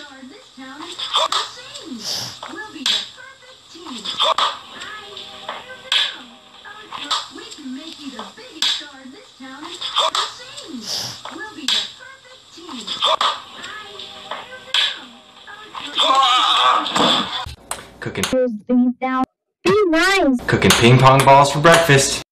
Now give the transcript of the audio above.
star in this town is the Sings. We'll be the perfect team. I don't know. We can make you the biggest star in this town is the Sings. We'll be the perfect team. Cooking. Be nice. Cooking ping pong balls for breakfast.